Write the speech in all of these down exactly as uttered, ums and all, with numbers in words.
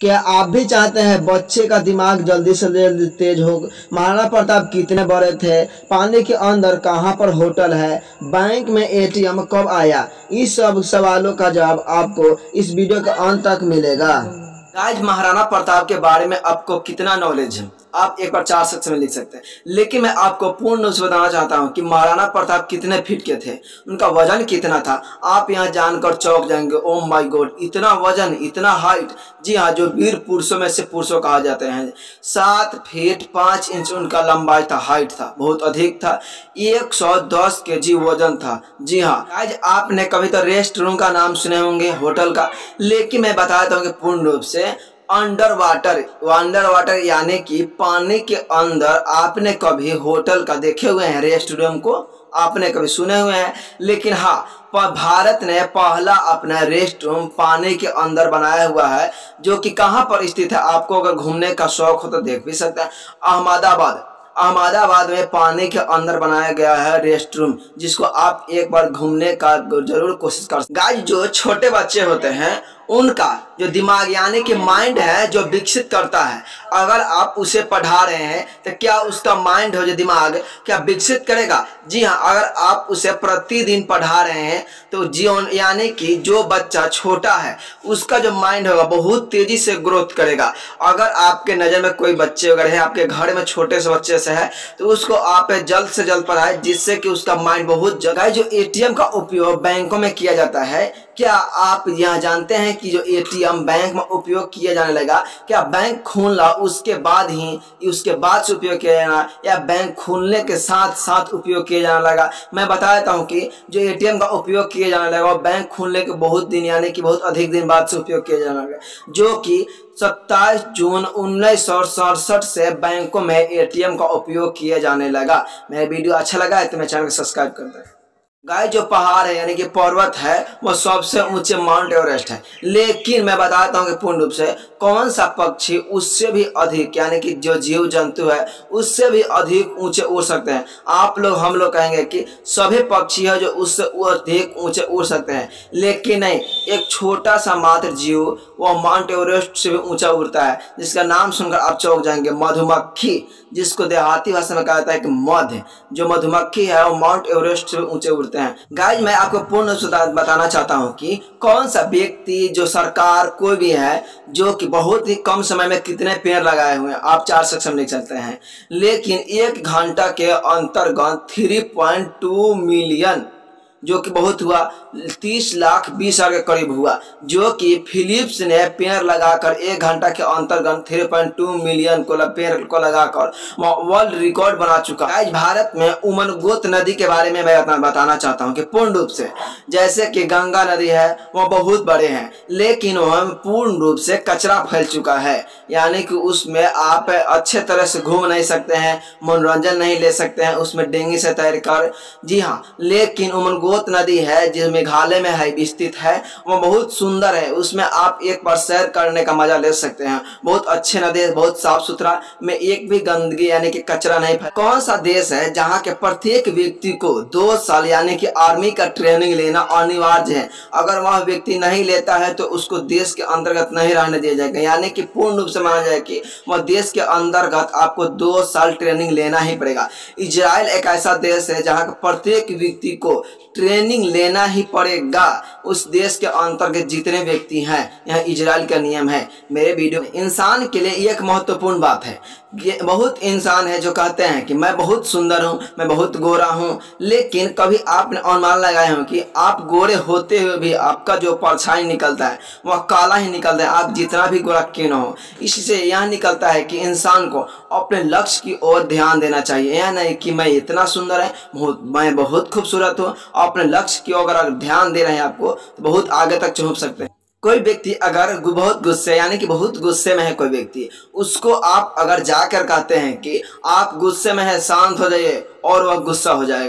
क्या आप भी चाहते हैं बच्चे का दिमाग जल्दी से जल्दी तेज हो? महाराणा प्रताप कितने बड़े थे? पानी के अंदर कहाँ पर होटल है? बैंक में एटीएम कब आया? इस सब सवालों का जवाब आपको इस वीडियो के अंत तक मिलेगा। आज महाराणा प्रताप के बारे में आपको कितना नॉलेज है आप एक बार चार सेक्शन में लिख सकते हैं, लेकिन मैं आपको पूर्ण रूप से बताना चाहता हूं कि महाराणा प्रताप कितने फीट के थे, उनका वजन कितना था। आप यहां जानकर चौंक जाएंगे, ओह माय गॉड, इतना वजन, इतना हाइट। जी हाँ, जो वीर पुरुषों में से पुरुषों कहा जाते हैं। सात फीट पाँच इंच उनका लंबाई था, हाइट था, बहुत अधिक था। एक सौ दस के जी वजन था। जी हाँ, आज आपने कभी तो रेस्ट रूम का नाम सुने होंगे, होटल का, लेकिन मैं बताता हूँ कि पूर्ण रूप से अंडर वाटर अंडर वाटर यानी कि पानी के अंदर आपने कभी होटल का देखे हुए हैं? रेस्ट रूम को आपने कभी सुने हुए हैं? लेकिन हाँ, भारत ने पहला अपना रेस्ट रूम पानी के अंदर बनाया हुआ है, जो कि कहाँ पर स्थित है। आपको अगर घूमने का शौक हो तो देख भी सकते हैं। अहमदाबाद अहमदाबाद में पानी के अंदर बनाया गया है रेस्ट रूम, जिसको आप एक बार घूमने का जरूर कोशिश कर। गाइस, जो छोटे बच्चे होते हैं उनका जो दिमाग यानी कि माइंड है जो विकसित करता है, अगर आप उसे पढ़ा रहे हैं तो क्या उसका माइंड हो जो दिमाग क्या विकसित करेगा? जी हाँ, अगर आप उसे प्रतिदिन पढ़ा रहे हैं तो जीवन यानी कि जो बच्चा छोटा है उसका जो माइंड होगा बहुत तेजी से ग्रोथ करेगा। अगर आपके नज़र में कोई बच्चे वगैरह है, आपके घर में छोटे से बच्चे से है, तो उसको आप जल्द से जल्द पढ़ाएं, जिससे कि उसका माइंड बहुत जगह। जो एटीएम का उपयोग बैंकों में किया जाता है, क्या आप यह जानते हैं कि जो एटीएम बैंक में उपयोग किया जाने लगा, क्या बैंक खोलना उसके बाद ही उसके बाद से उपयोग किया जाना, या बैंक खोलने के साथ साथ उपयोग किया जाने लगा? मैं बता देता हूं कि जो एटीएम का उपयोग किया जाने लगा वो बैंक खोलने के बहुत दिन यानी कि बहुत अधिक दिन बाद से उपयोग किया जाने लगा, जो कि सत्ताईस जून उन्नीस सौ सड़सठ से बैंकों में एटीएम का उपयोग किया जाने लगा। मेरा वीडियो अच्छा लगा है तो मेरे चैनल को सब्सक्राइब कर दें। गाइस, जो पहाड़ है यानी कि पर्वत है वो सबसे ऊंचे माउंट एवरेस्ट है, लेकिन मैं बताता हूँ कि पूर्ण रूप से कौन सा पक्षी उससे भी अधिक यानी कि जो जीव जंतु है उससे भी अधिक ऊंचे उड़ सकते हैं। आप लोग हम लोग कहेंगे कि सभी पक्षी है जो उससे अधिक ऊंचे उड़ सकते हैं, लेकिन नहीं, एक छोटा सा मात्र जीव वो माउंट एवरेस्ट से भी ऊंचा उड़ता है, जिसका नाम सुनकर आप चौंक जाएंगे, मधुमक्खी, जिसको देहाती भाषा में कहा जाता है कि मध। जो मधुमक्खी है वो माउंट एवरेस्ट से ऊंचे उड़ते हैं। गाइस, मैं आपको पूर्ण बताना चाहता हूं कि कौन सा व्यक्ति, जो सरकार कोई भी है, जो कि बहुत ही कम समय में कितने पेड़ लगाए हुए हैं, आप चार सेक्शन लिख सकते हैं, लेकिन एक घंटा के अंतर्गत थ्री पॉइंट टू मिलियन, जो कि बहुत हुआ, तीस लाख बीस हजार के करीब हुआ, जो कि फिलिप्स ने पेड़ लगाकर एक घंटा के अंतर्गत थ्री पॉइंट टू मिलियन को पेड़ को लगाकर वर्ल्ड रिकॉर्ड बना चुका है। आज भारत में उमनगोत नदी के बारे में मैं बताना चाहता हूं कि पूर्ण रूप से जैसे कि गंगा नदी है वो बहुत बड़े हैं, लेकिन वह पूर्ण रूप से कचरा फैल चुका है, यानी कि उसमें आप अच्छे तरह से घूम नहीं सकते हैं, मनोरंजन नहीं ले सकते हैं उसमें डेंगी से तैर कर। जी हाँ, लेकिन उमनगोत नदी है जो मेघालय में है स्थित है, वो बहुत सुंदर है, उसमें आप एक बार सैर करने का मजा ले सकते हैं। बहुत अच्छे नदी है, बहुत साफ सुथरा, में एक भी गंदगी यानी कि कचरा नहीं फैला। कौन सा देश है जहां के प्रत्येक व्यक्ति को दो साल यानी कि आर्मी का ट्रेनिंग लेना अनिवार्य है? अगर वह व्यक्ति नहीं लेता है तो उसको देश के अंतर्गत नहीं रहने दिया जाएगा, यानी कि पूर्ण रूप से माना जाए कि वह देश के अंतर्गत आपको दो साल ट्रेनिंग लेना ही पड़ेगा। इजराइल एक ऐसा देश है जहां प्रत्येक व्यक्ति को ट्रेनिंग लेना ही पड़ेगा, उस देश के अंतर्गत जितने व्यक्ति हैं। यह इजराइल का नियम है। मेरे वीडियो में इंसान के लिए एक महत्वपूर्ण बात है, बहुत इंसान है जो कहते हैं कि मैं बहुत सुंदर हूं, मैं बहुत गोरा हूं, लेकिन कभी आपने अनुमान लगाए हो कि आप गोरे होते हुए भी आपका जो परछाई निकलता है वह काला ही निकलता है, आप जितना भी गोरा क्यों न हो। इससे यह निकलता है कि इंसान को अपने लक्ष्य की ओर ध्यान देना चाहिए, यह नहीं कि मैं इतना सुंदर है, बहुत मैं बहुत खूबसूरत हूँ। अपने लक्ष्य की ओर अगर ध्यान दे रहे हैं आपको तो बहुत आगे तक पहुंच सकते हैं। कोई व्यक्ति अगर बहुत गुस्से यानी कि बहुत गुस्से में है कोई व्यक्ति, उसको आप अगर जाकर कहते हैं कि आप गुस्से में है, शांत हो जाइए, और वह गुस्सा हो जाएगा,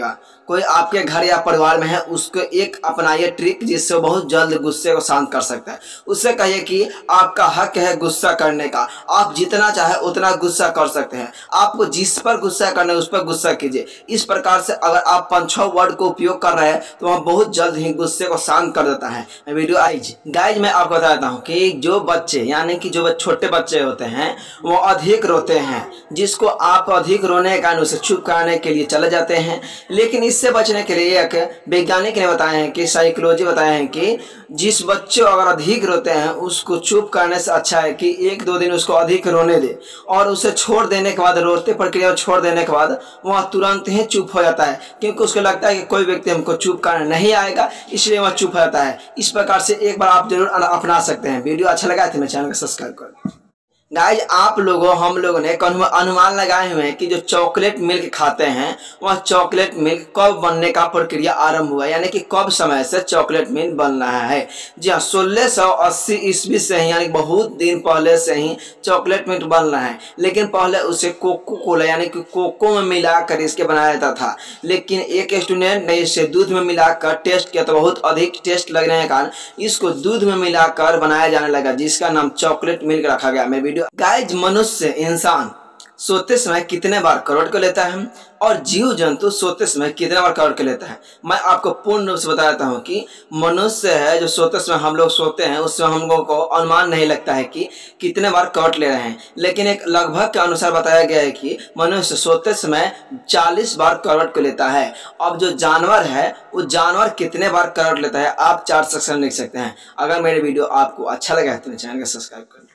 कोई आपके घर या परिवार में है, उसको एक अपनाइए ट्रिक जिससे वो बहुत जल्द गुस्से को शांत कर सकता है। उससे कहिए कि आपका हक है गुस्सा करने का, आप जितना चाहे उतना गुस्सा कर सकते हैं, आपको जिस पर गुस्सा करना है उस पर गुस्सा कीजिए। इस प्रकार से अगर आप पाँच छह वर्ड को उपयोग कर रहे हैं तो वह बहुत जल्द ही गुस्से को शांत कर देता है। मैं वीडियो आइज गाइज मैं आपको बता देता हूँ कि जो बच्चे यानी कि जो छोटे बच्चे होते हैं वो अधिक रोते हैं, जिसको आप अधिक रोने के कारण उसे चुप कराने के लिए चले जाते हैं। लेकिन इससे बचने के लिए एक वैज्ञानिक ने बताया है कि साइकोलॉजी बताया है कि जिस बच्चे अगर अधिक रोते हैं उसको चुप करने से अच्छा है कि एक दो दिन उसको अधिक रोने दे, और उसे छोड़ देने के बाद, रोते प्रक्रिया छोड़ देने के बाद वह तुरंत ही चुप हो जाता है, क्योंकि उसको लगता है कि कोई व्यक्ति हमको चुप करने नहीं आएगा, इसलिए वह चुप हो जाता है। इस प्रकार से एक बार आप जरूर अपना सकते हैं। वीडियो अच्छा लगा तो मेरे चैनल को सब्सक्राइब कर। गाइज आप लोगों हम लोगों ने अनुमान लगाए हुए हैं कि जो चॉकलेट मिल्क खाते हैं वह चॉकलेट मिल्क कब बनने का प्रक्रिया आरंभ हुआ, यानी कि कब समय से चॉकलेट मिल्क बन रहा है। जी हाँ, सोलह सौ अस्सी ईस्वी से ही, यानी बहुत दिन पहले से ही चॉकलेट मिल्क बन रहा है। लेकिन पहले उसे कोको कोला यानी कि कोको में मिलाकर इसके बनाया जाता था, लेकिन एक स्टूडेंट ने इसे दूध में मिलाकर टेस्ट किया तो बहुत अधिक टेस्ट लगने के कारण इसको दूध में मिलाकर बनाया जाने लगा, जिसका नाम चॉकलेट मिल्क रखा गया। मैं गाइज मनुष्य इंसान सोते समय कितने बार करवट को लेता है और जीव जंतु सोते समय कितने बार करवट को लेता है, मैं आपको पूर्ण रूप से बता देता हूँ कि मनुष्य है जो सोते समय हम लोग सोते हैं उसमें हम लोगों को अनुमान नहीं लगता है कि कितने बार करवट ले रहे हैं, लेकिन एक लगभग के अनुसार बताया गया है कि मनुष्य सोते समय चालीस बार करवट को लेता है। अब जो जानवर है वो जानवर कितने बार करवट लेता है आप चार सेक्शन लिख सकते हैं। अगर मेरे वीडियो आपको अच्छा लगा है तो चैनल को सब्सक्राइब करें।